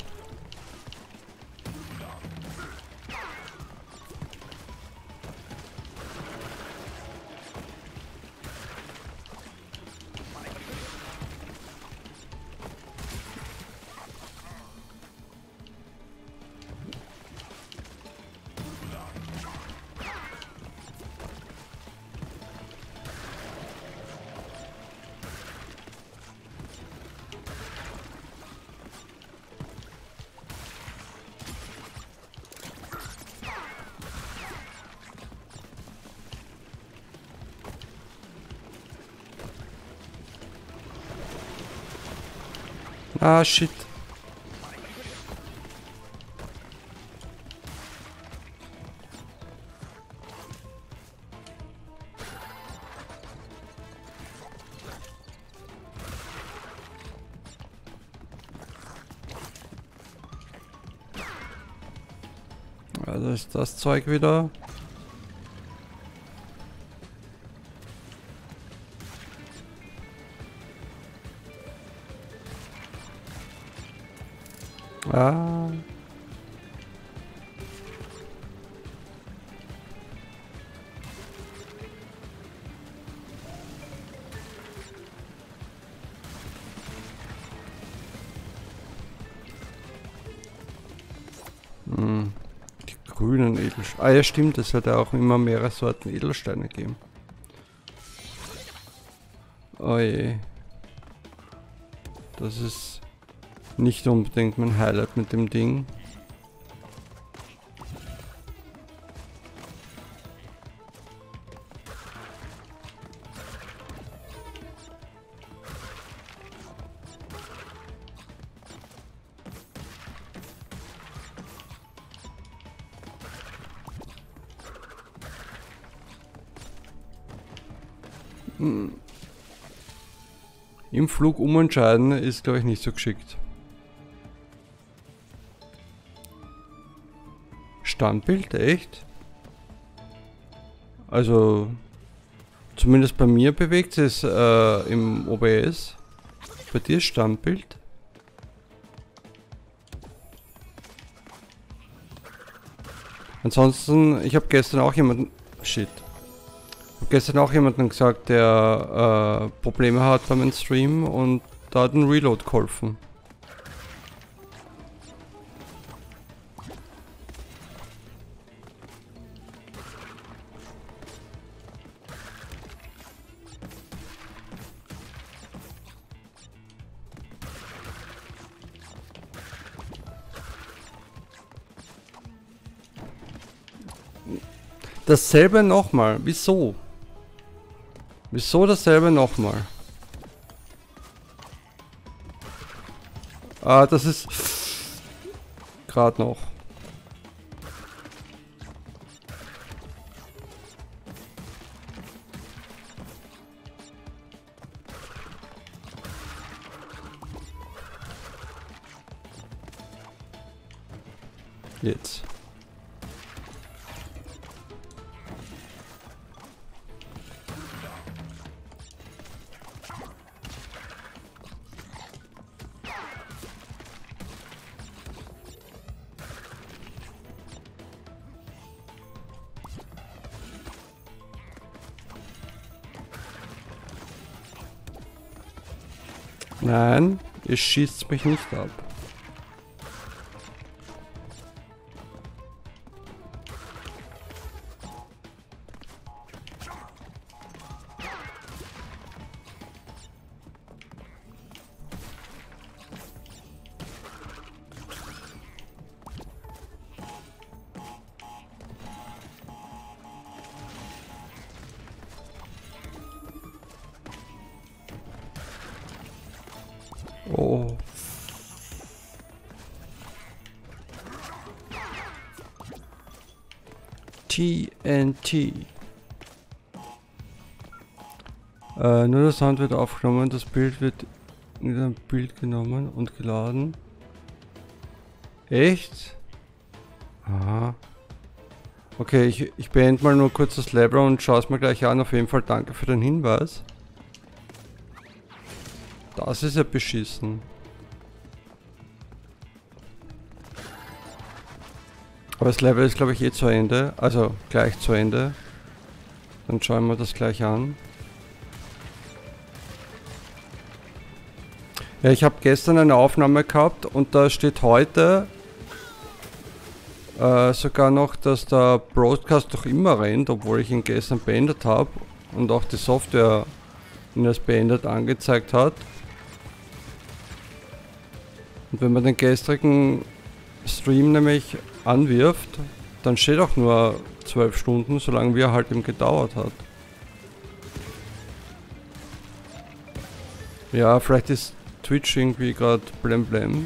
Ah, shit. Also ist das Zeug wieder. Ah. Hm. Die grünen Edelsteine. Ah ja, stimmt, es hat ja auch immer mehrere Sorten Edelsteine gegeben. Oh je. Das ist nicht unbedingt mein Highlight mit dem Ding. Hm. Im Flug umentscheiden ist, glaube ich, nicht so geschickt. Standbild, echt? Also, zumindest bei mir bewegt es äh, im O B S. Bei dir ist Standbild? Ansonsten, ich habe gestern auch jemanden... Shit. Ich habe gestern auch jemanden gesagt, der äh, Probleme hat beim Stream und da hat ein Reload geholfen. Dasselbe nochmal. Wieso? Wieso dasselbe nochmal? Ah, das ist gerade noch. Jetzt. Nein, ihr schießt mich nicht ab. Oh. T N T. Äh, nur der Sound wird aufgenommen, das Bild wird in ein Bild genommen und geladen. Echt? Aha. Okay, ich, ich beende mal nur kurz das Level und schaue es mir gleich an. Auf jeden Fall danke für den Hinweis. Das ist ja beschissen. Aber das Level ist, glaube ich, eh zu Ende. Also gleich zu Ende. Dann schauen wir das gleich an. Ja, ich habe gestern eine Aufnahme gehabt und da steht heute äh, sogar noch, dass der Broadcast doch immer rennt, obwohl ich ihn gestern beendet habe und auch die Software ihn als beendet angezeigt hat. Und wenn man den gestrigen Stream nämlich anwirft, dann steht auch nur zwölf Stunden, solange wie er halt eben gedauert hat. Ja, vielleicht ist Twitch irgendwie gerade blem blem.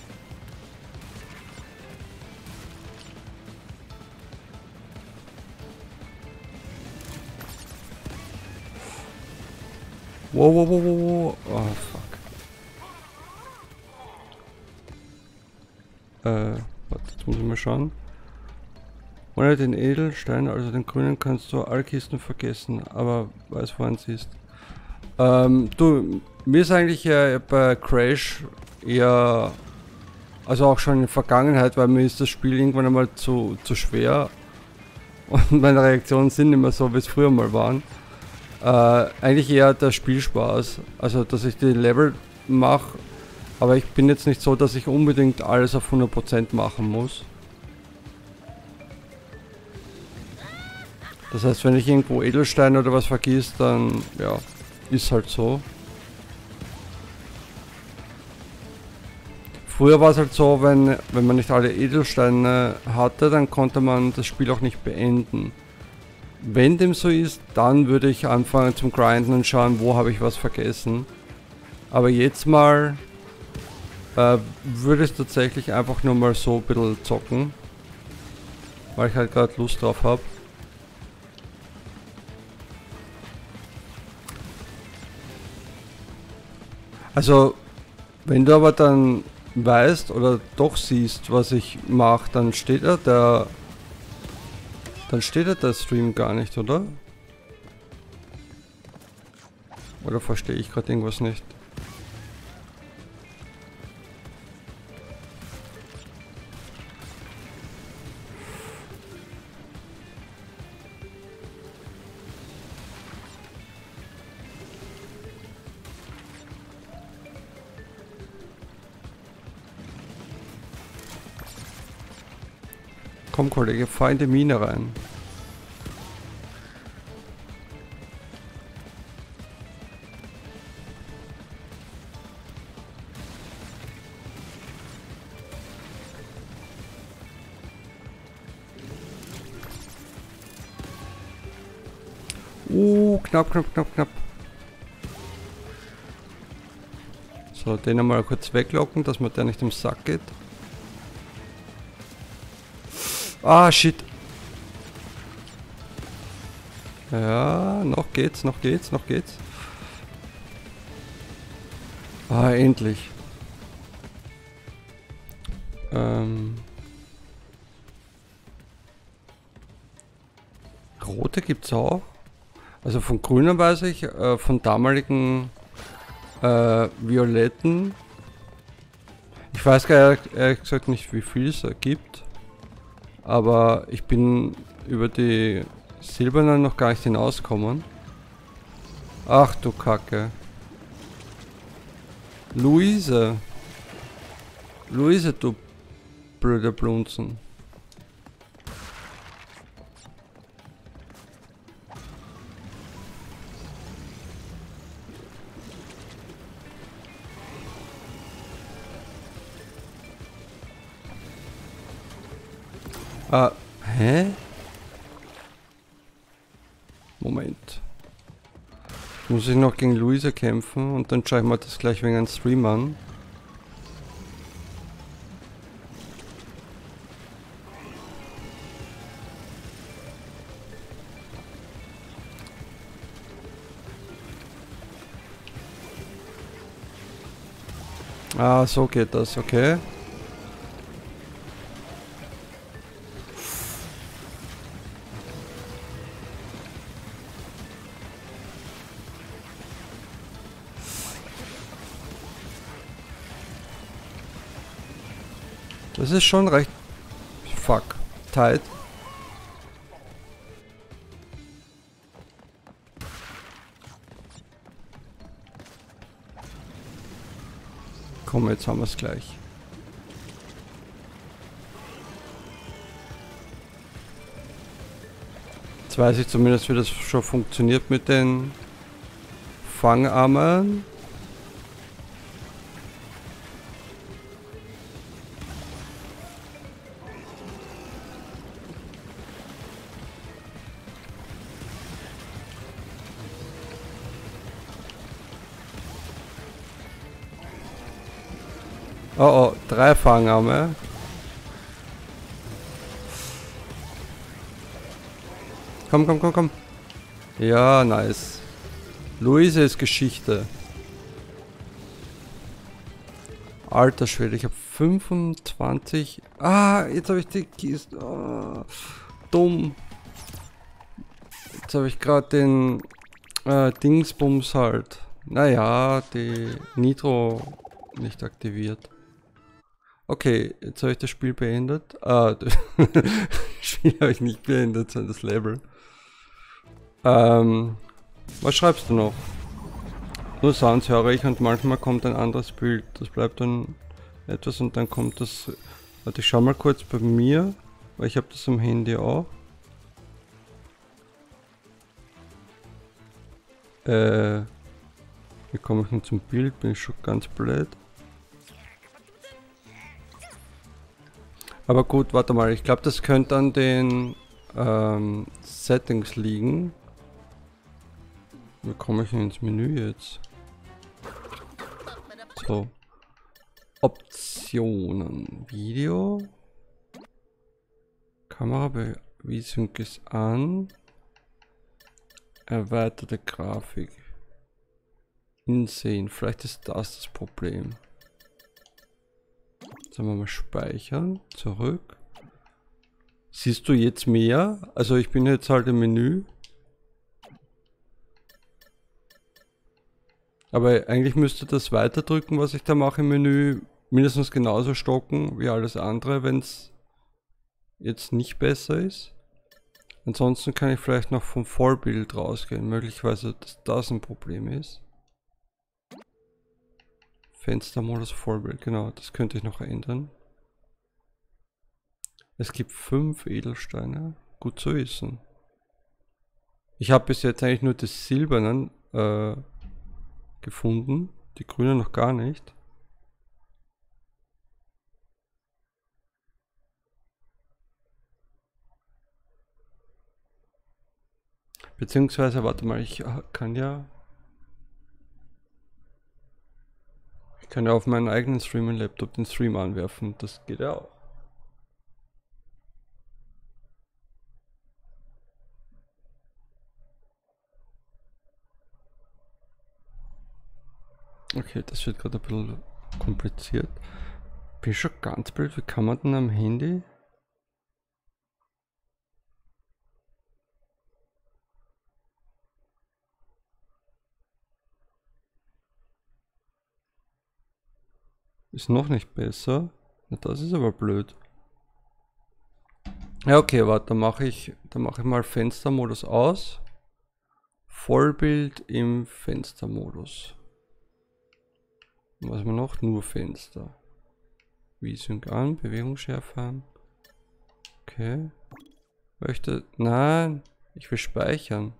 Wow, wow, wow, wow, wow. Oh, fuck. Äh, warte, jetzt muss ich mal schauen. Ohne den Edelstein, also den grünen, kannst du alle Kisten vergessen, aber weiß, woran sie ist. Ähm, du, mir ist eigentlich ja bei Crash eher, also auch schon in der Vergangenheit, weil mir ist das Spiel irgendwann einmal zu, zu schwer und meine Reaktionen sind immer so, wie es früher mal waren. Äh, eigentlich eher der Spielspaß, also dass ich die Level mache, aber ich bin jetzt nicht so, dass ich unbedingt alles auf hundert Prozent machen muss. Das heißt, wenn ich irgendwo Edelsteine oder was vergieße, dann ja, ist halt so. Früher war es halt so, wenn, wenn man nicht alle Edelsteine hatte, dann konnte man das Spiel auch nicht beenden. Wenn dem so ist, dann würde ich anfangen zum Grinden und schauen, wo habe ich was vergessen. Aber jetzt mal äh, würde ich tatsächlich einfach nur mal so ein bisschen zocken, weil ich halt gerade Lust drauf habe. Also, wenn du aber dann weißt oder doch siehst, was ich mache, dann steht ja der, dann steht ja der Stream gar nicht, oder? Oder verstehe ich gerade irgendwas nicht? Komm, Kollege, fahr in die Mine rein. Uh, knapp, knapp, knapp, knapp. So, den einmal kurz weglocken, dass man der nicht im Sack geht. Ah, shit. Ja, noch geht's, noch geht's, noch geht's. Ah, endlich. Ähm. Rote gibt's auch. Also von grünen weiß ich, äh, von damaligen äh, violetten. Ich weiß gar ehrlich gesagt nicht, wie viel es gibt. Aber ich bin über die silbernen noch gar nicht hinausgekommen. Ach du Kacke. Luise. Luise, du blöder Blunzen. Ah, hä? Moment. Muss ich noch gegen Luisa kämpfen und dann schaue ich mal das gleich wegen einem Stream an. Ah, so geht das, okay. Das ist schon recht... Fuck. Tight. Komm, jetzt haben wir es gleich. Jetzt weiß ich zumindest, wie das schon funktioniert mit den Fangarmen. Oh oh, drei Fangarme. Komm, komm, komm, komm. Ja, nice. Luise ist Geschichte. Alter Schwede, ich habe fünfundzwanzig. Ah, jetzt habe ich die Kiste. Oh, dumm. Jetzt habe ich gerade den äh, Dingsbums halt. Naja, die Nitro nicht aktiviert. Okay, jetzt habe ich das Spiel beendet. Ah, das Spiel habe ich nicht beendet, sondern das Level. Ähm, was schreibst du noch? Nur Sounds höre ich und manchmal kommt ein anderes Bild. Das bleibt dann etwas und dann kommt das. Warte, ich schau mal kurz bei mir, weil ich habe das am Handy auch. Äh, wie komme ich denn zum Bild? Bin ich schon ganz blöd. Aber gut, warte mal, ich glaube, das könnte an den ähm, Settings liegen. Wie komme ich denn ins Menü jetzt? So. Optionen. Video. Kamerabewegung ist an. Erweiterte Grafik. Insehen. Vielleicht ist das das Problem. Sagen wir mal speichern. Zurück. Siehst du jetzt mehr? Also ich bin jetzt halt im Menü. Aber eigentlich müsste das weiterdrücken, was ich da mache im Menü, mindestens genauso stocken wie alles andere, wenn es jetzt nicht besser ist. Ansonsten kann ich vielleicht noch vom Vollbild rausgehen, möglicherweise, dass das ein Problem ist. Fenstermodus Vollbild, genau, das könnte ich noch ändern. Es gibt fünf Edelsteine, gut zu wissen. Ich habe bis jetzt eigentlich nur das silbernen äh, gefunden, die grünen noch gar nicht. Beziehungsweise, warte mal, ich kann ja... Ich kann ja auf meinen eigenen Streaming-Laptop den Stream anwerfen, das geht ja auch. Okay, das wird gerade ein bisschen kompliziert. Bin schon ganz blöd, wie kann man denn am Handy? Ist noch nicht besser. Ja, das ist aber blöd. Ja, okay, warte, dann mache ich, dann mache ich mal Fenstermodus aus. Vollbild im Fenstermodus. Was haben wir noch? Nur Fenster. V-Sync an, Bewegungsschärfe an. Okay. Möchte. Nein, ich will speichern.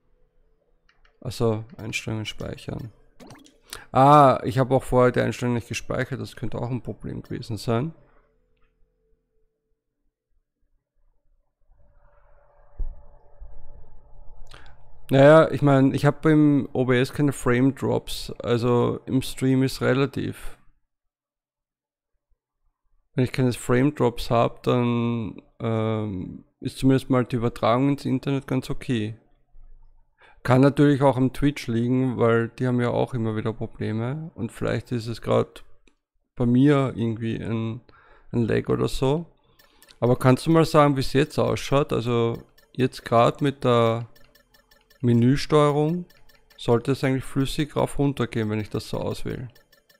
Also Einstellungen speichern. Ah, ich habe auch vorher die Einstellung nicht gespeichert, das könnte auch ein Problem gewesen sein. Naja, ich meine, ich habe beim O B S keine Frame Drops, also im Stream ist relativ. Wenn ich keine Frame Drops habe, dann ähm, ist zumindest mal die Übertragung ins Internet ganz okay. Kann natürlich auch am Twitch liegen, weil die haben ja auch immer wieder Probleme und vielleicht ist es gerade bei mir irgendwie ein, ein Lag oder so. Aber kannst du mal sagen, wie es jetzt ausschaut? Also jetzt gerade mit der Menüsteuerung sollte es eigentlich flüssig rauf runter gehen, wenn ich das so auswähle.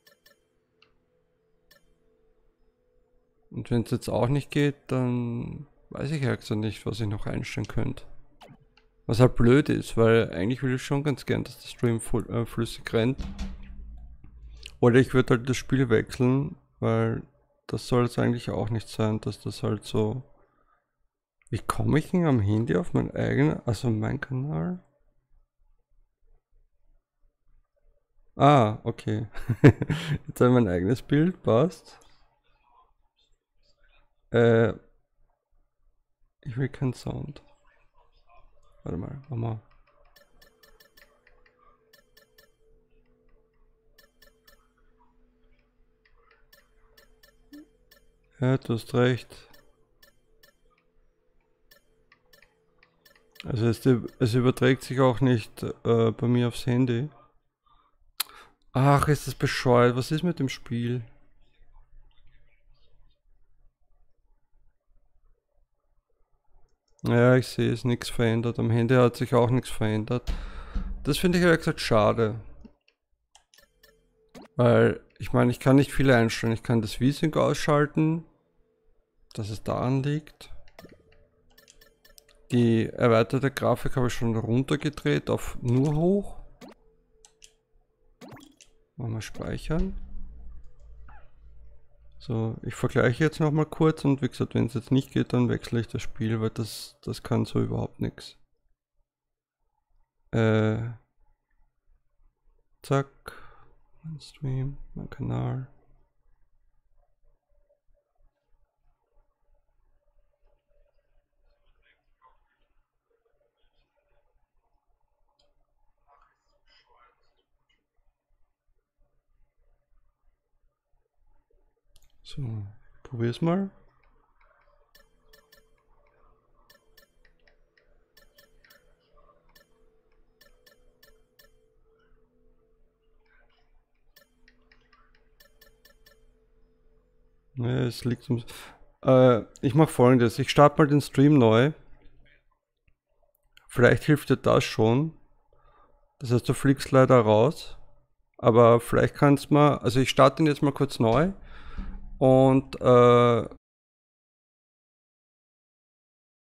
Und wenn es jetzt auch nicht geht, dann weiß ich halt so nicht, was ich noch einstellen könnte. Was halt blöd ist, weil eigentlich will ich schon ganz gern, dass der Stream voll, äh, flüssig rennt. Oder ich würde halt das Spiel wechseln, weil das soll es eigentlich auch nicht sein, dass das halt so... Wie komme ich denn am Handy auf mein eigenen, also mein Kanal? Ah, okay. Jetzt habe ich mein eigenes Bild, passt. Äh, ich will keinen Sound. Warte mal, mach mal. Ja, du hast recht. Also es, es überträgt sich auch nicht äh, bei mir aufs Handy. Ach, ist das bescheuert. Was ist mit dem Spiel? Ja, ich sehe es, nichts verändert. Am Handy hat sich auch nichts verändert. Das finde ich ehrlich gesagt schade. Weil, ich meine, ich kann nicht viel einstellen. Ich kann das V-Sync ausschalten, dass es daran liegt. Die erweiterte Grafik habe ich schon runtergedreht auf nur hoch. Machen wir speichern. So, ich vergleiche jetzt nochmal kurz und wie gesagt, wenn es jetzt nicht geht, dann wechsle ich das Spiel, weil das, das kann so überhaupt nichts. Äh, zack, mein Stream, mein Kanal. So, probier's mal. Ja, es liegt um. Äh, ich mache Folgendes. Ich starte mal den Stream neu. Vielleicht hilft dir das schon. Das heißt, du fliegst leider raus. Aber vielleicht kannst du mal. Also ich starte ihn jetzt mal kurz neu. Und äh,